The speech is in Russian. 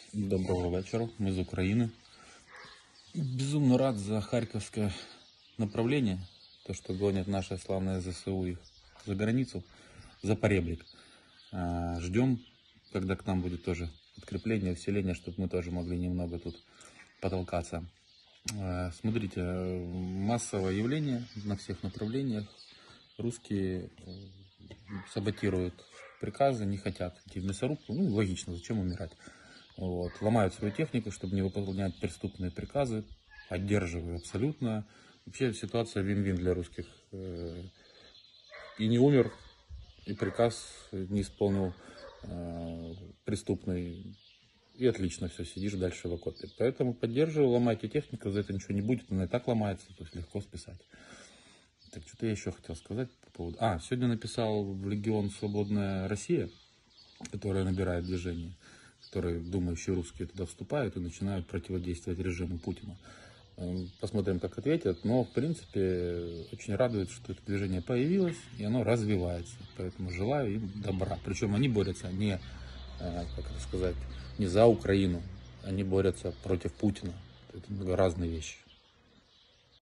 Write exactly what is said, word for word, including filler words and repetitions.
Доброго вечера, мы из Украины. Безумно рад за харьковское направление, то, что гонят наши славные ЗСУ их за границу, за поребрик. Ждем, когда к нам будет тоже подкрепление, усиление, чтобы мы тоже могли немного тут потолкаться. Смотрите, массовое явление на всех направлениях. Русские саботируют приказы, не хотят идти в мясорубку. Ну, логично, зачем умирать? Вот. Ломают свою технику, чтобы не выполнять преступные приказы. Поддерживаю абсолютно. Вообще ситуация вин-вин для русских. И не умер, и приказ не исполнил преступный. И отлично все, сидишь дальше в окопе. Поэтому поддерживаю, ломайте технику, за это ничего не будет, она и так ломается, то есть легко списать. Так, что-то я еще хотел сказать по поводу... А, сегодня написал в Легион «Свободная Россия», которая набирает движение, которые думающие русские туда вступают и начинают противодействовать режиму Путина. Посмотрим, как ответят, но, в принципе, очень радует, что это движение появилось, и оно развивается. Поэтому желаю им добра. Причем они борются не, как это сказать, не за Украину, они борются против Путина. Это разные вещи.